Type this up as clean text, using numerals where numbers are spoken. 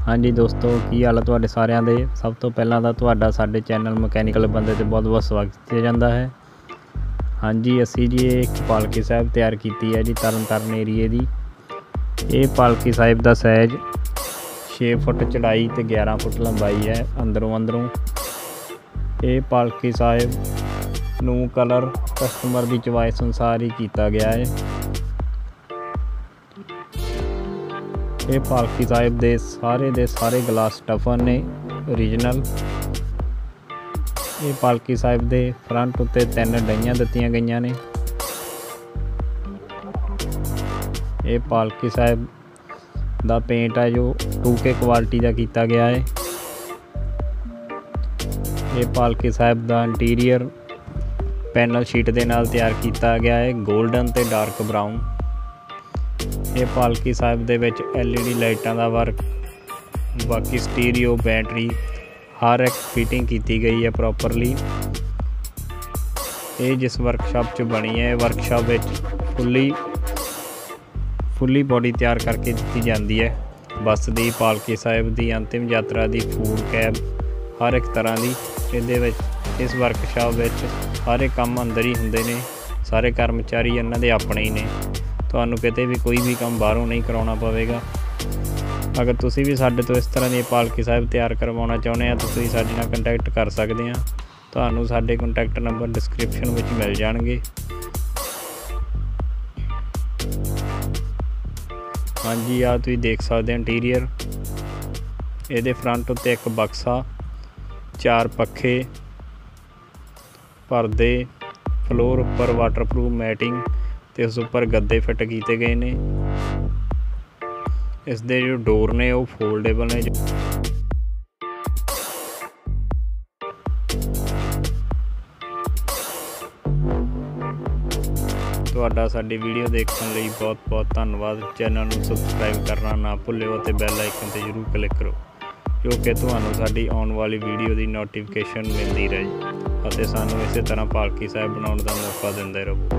हाँ जी दोस्तों, की हाल है तुहाडे सारिਆਂ ਦੇ। सब तो पहला ਤਾਂ ਤੁਹਾਡਾ ਸਾਡੇ चैनल ਮਕੈਨੀਕਲ ਬੰਦੇ ਤੇ बहुत बहुत स्वागत किया जाता है। हाँ जी, असी जी एक पालकी साहिब तैयार की है जी तरन ताਰਨ एरिए की। ये पालकी साहिब का साइज 6 फुट चढ़ाई तो 11 फुट लंबाई है अंदरों। ये पालकी साहिब नू कलर कस्टमर की चॉइस अनुसार ही किया गया है। ये पालकी साहिब दे सारे ग्लास टफन ने ओरिजिनल। ये पालकी साहिब दे फ्रंट उत्ते 3 डइयां दित्तियां गईयां ने। ये पालकी साहिब दा पेंट है जो 2K क्वालिटी का किया गया है। ये पालकी साहिब दा इंटीरियर पैनल शीट दे नाल तैयार किया गया है, गोल्डन ते डार्क ब्राउन। ये पालकी साहिब दे विच LED लाइटां दा वर्क, बाकी स्टीरियो बैटरी हर एक फिटिंग की गई है प्रॉपरली। ये जिस वर्कशॉप च बनी है, वर्कशॉप विच फुली बॉडी तैयार करके दी जाती है। बस दी पालकी साहिब की अंतिम यात्रा की फूड कैब हर एक तरह की इस वर्कशॉप विच सारे काम अंदर ही होंदे ने। सारे कर्मचारी इन्हां दे अपने ही ने, तुहानूं किते भी कोई भी काम बाहरों नहीं कराउणा पवेगा। अगर तुसी भी साडे तो इस तरह की पालकी साहिब तैयार करवाउणा चाहुंदे आ तो तुसीं साडे नाल कंटैक्ट कर सकदे आ। तुहानूं साडे कंटैक्ट नंबर डिस्क्रिप्शन विच मिल जाणगे। हाँ जी, आ तुसीं देख सकदे इंटीरियर। इहदे फ्रंट उत्ते एक बक्सा, 4 पखे, पर्दे, फ्लोर उपर वाटरप्रूफ मैटिंग ते उस उपर गद्दे फिट किए गए ने। इस दे जो डोर ने वो फोल्डेबल ने। तुहाडा साडी वीडियो देखने लई बहुत बहुत धन्नवाद। चैनल नूं सबसक्राइब करना ना भुल्लिओ ते बैल आइकन ते जरूर क्लिक करो, जो कि तुहानूं साडी आउण वाली वीडियो की नोटिफिकेशन मिलती रहे ਅਤੇ ਸਾਨੂੰ ਇਸੇ तरह पालकी साहिब बनाउण ਦਾ मौका ਦਿੰਦੇ ਰਹੋ।